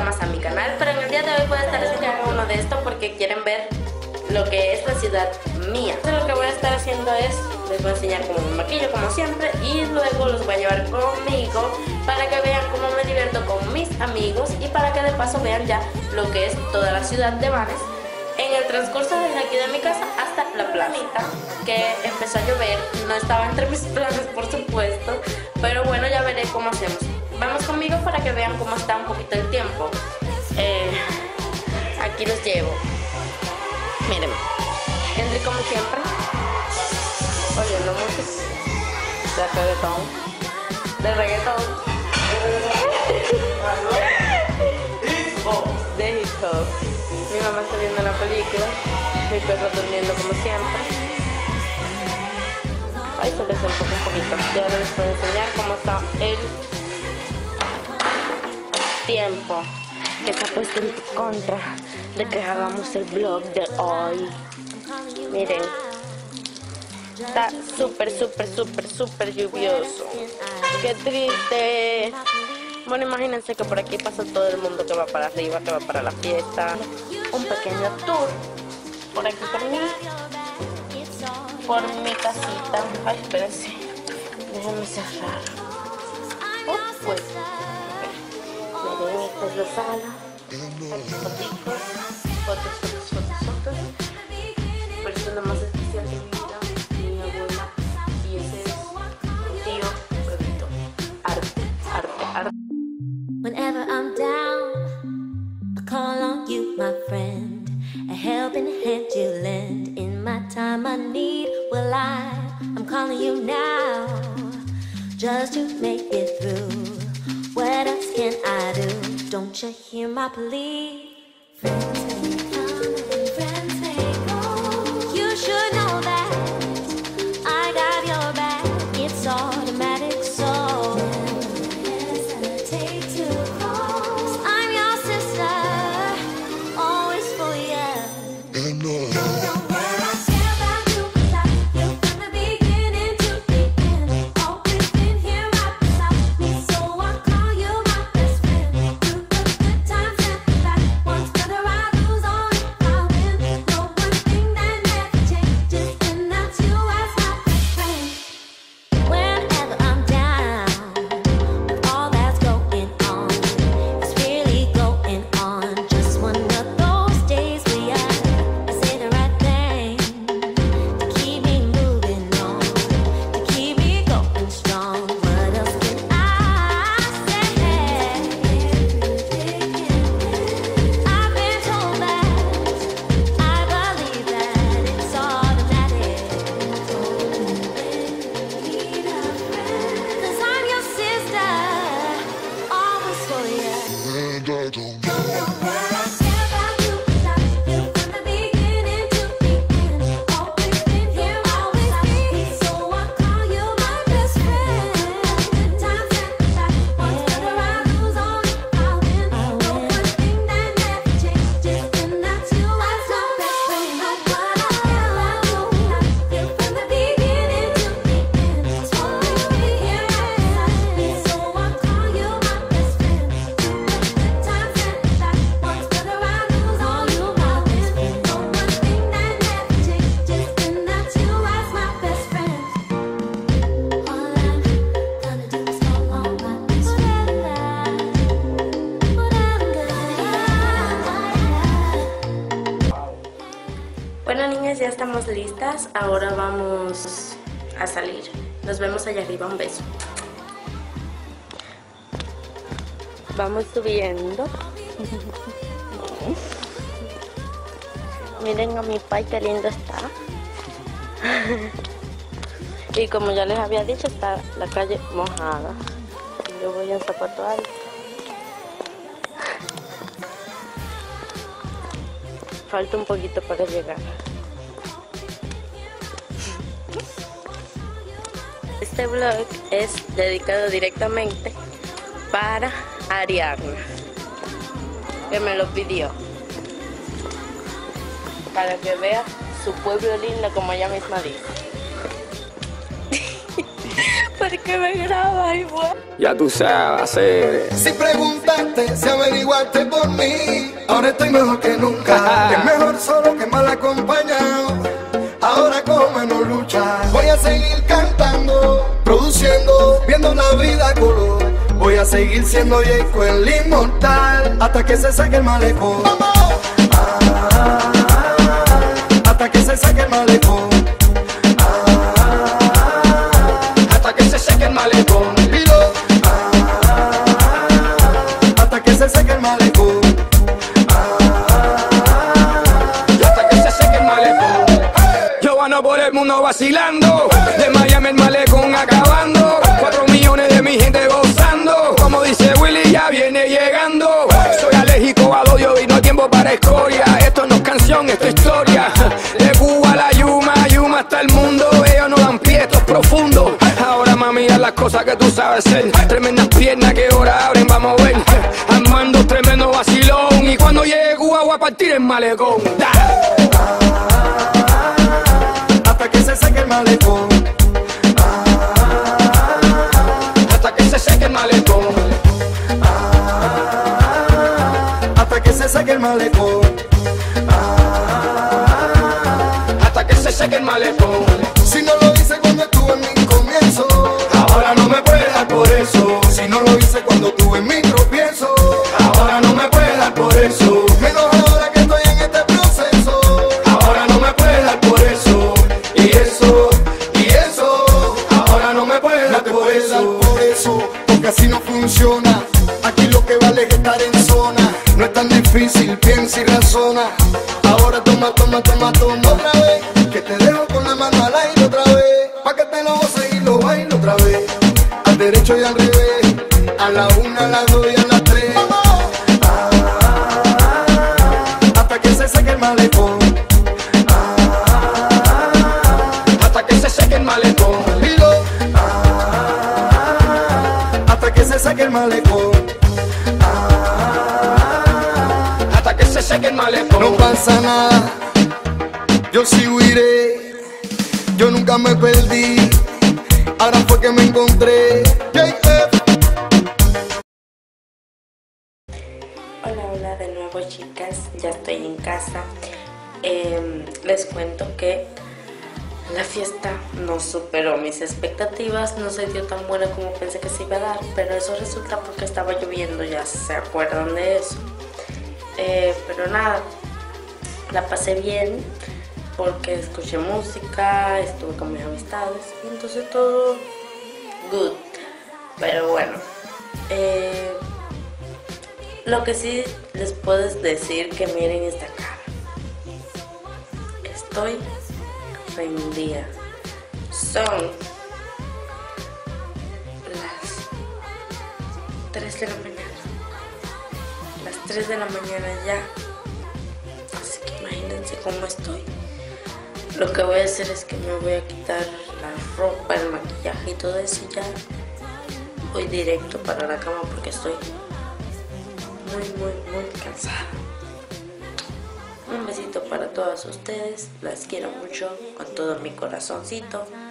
más a mi canal, pero en el día de hoy voy a estar enseñando uno de estos porque quieren ver lo que es la ciudad mía. Entonces lo que voy a estar haciendo es, les voy a enseñar cómo me maquillo como siempre y luego los voy a llevar conmigo para que vean cómo me divierto con mis amigos y para que de paso vean ya lo que es toda la ciudad de Vanes en el transcurso desde aquí de mi casa hasta la planeta, que empezó a llover. No estaba entre mis planes, por supuesto, pero bueno, ya veré cómo hacemos. Vamos conmigo para que vean cómo está un poquito el tiempo. Aquí los llevo. Mírenme, Henry como siempre, oyendo música de reggaetón, de hip hop. Mi mamá está viendo la película, mi perro durmiendo como siempre. Ay, se les enfoca un poquito. Ya les voy a enseñar cómo está el tiempo que está puesto en contra de que hagamos el vlog de hoy. Miren, está súper lluvioso. Qué triste. Bueno, imagínense que por aquí pasa todo el mundo que va para arriba, que va para la fiesta. Un pequeño tour por aquí por mi casita. Ay, espérense, déjenme cerrar. Pues miren, esta es la sala. Fotos. Persona más especial de mi vida, mi abuela. Y ese es mi tío Pedrito. Arte. Whenever I'm down, I call on you, my friend. A helping hand you lend in my time of need. Well, I'm calling you now, just to make it through. What else can I do? Don't you hear my plea? Friends may come and friends may go. You should know that I got your back. It's automatic, so never hesitate to call. 'Cause I'm your sister, always for you. Don't know where I care about you, 'cause I feel from the beginning to the end. Always been here right beside me, so I call you my best friend. Through the good times and the bad ones, whether I lose or if I win. No one thing that never changes, and that's you as my best friend. Whenever I'm down, with all that's going on, it's really going on. Just one of those days where I say the right thing to keep me moving on, to keep me going strong. What else can I say? I've been told that, I believe that it's automatic. Cause I'm your sister, always for you. Don't know where I care about you, 'cause I feel from the beginning to the end. Always been here, always be. So I call you my best friend. Good times and the bad ones, whether I lose or if I win. No one thing that never changes, and that's you as my best friend. What I care about you, I feel from the beginning to the end. It's always been here, so I call you my best friend. Good times and the bad ones, whether I lose or you I win. No one thing that never changes, and that's you as my best friend. All I'm gonna do is call on my best friend. Bueno, niñas, ya estamos listas. Ahora vamos a salir. Nos vemos allá arriba. Un beso. Vamos subiendo. Miren a mi pai, qué lindo está. Y como ya les había dicho, está la calle mojada. Yo voy en zapato alto. Falta un poquito para llegar. Este vlog es dedicado directamente para Ariadna, que me lo pidió, para que vea su pueblo lindo como ella misma dice. Pues mujer que me graba igual. Ya tú sabes hacer. Si preguntaste, si averiguaste por mí, ahora estoy mejor que nunca. Es mejor solo que mal acompañado. Ahora con menos lucha. Voy a seguir cantando, produciendo, viendo la vida a color. Voy a seguir siendo Jayco el inmortal hasta que se saque el malecón. Hasta que se saque el malecón. Hasta que se seque el malecón. Hasta que se seque el malecón. Hasta que se seque el malecón. Yo ando por el mundo vacilando, de Miami el malecón acabando, 4 millones de mi gente gozando. Como dice Willy, ya viene llegando. Soy alérgico al odio y no hay tiempo para escoria. Esto no es canción, esto es historia. De Cuba a la Yuma, Yuma hasta el mundo. Ellos no dan pie, esto es profundo. Ahora mami, haz las cosas que tú sabes hacer. Tremendas piernas que ahora abren, vamos a ver. Armando tremendo vacilón. Y cuando llegue Cuba voy a partir el malecón. Hasta que se seque el malecón. Hasta que se seque el malecón. Hasta que se seque el malecón. Hasta que se seque el malecón. Si no lo hice cuando estuve en mi comienzo, ahora no me puedes dar por eso. Si no lo hice cuando tuve en mi tropiezo, ahora no me puedes dar por eso. Menos ahora que estoy en este proceso, ahora no me puedes dar por eso. Y eso, ahora no me puedes dar por eso. Porque así no funciona. Aquí lo que vale es estar en zona. No es tan difícil, piensa y razona. Ahora toma otra vez. Que te dejo con la mano al aire otra vez. Pa' que te lo goces y lo bailo otra vez. Al derecho y al revés. A la 1, a la 2 y a la 3. Hasta que se seque el malecón. Hasta que se seque el malecón. Hasta que se seque el malecón. Hasta que se seque el malecón. No pasa nada, yo sí huiré. Yo nunca me perdí, ahora fue que me encontré. Hola de nuevo, chicas, ya estoy en casa. Les cuento que la fiesta no superó mis expectativas, no se dio tan buena como pensé que se iba a dar, pero eso resulta porque estaba lloviendo, ya se acuerdan de eso. Pero nada, la pasé bien porque escuché música, estuve con mis amistades y entonces todo good. Pero bueno, lo que sí les puedo decir que miren esta cara. Estoy prendida. Son las 3 de la mañana. Las 3 de la mañana ya. Así que imagínense cómo estoy. Lo que voy a hacer es que me voy a quitar la ropa, el maquillaje y todo eso y ya voy directo para la cama porque estoy muy cansada. Un besito para todas ustedes, las quiero mucho con todo mi corazoncito.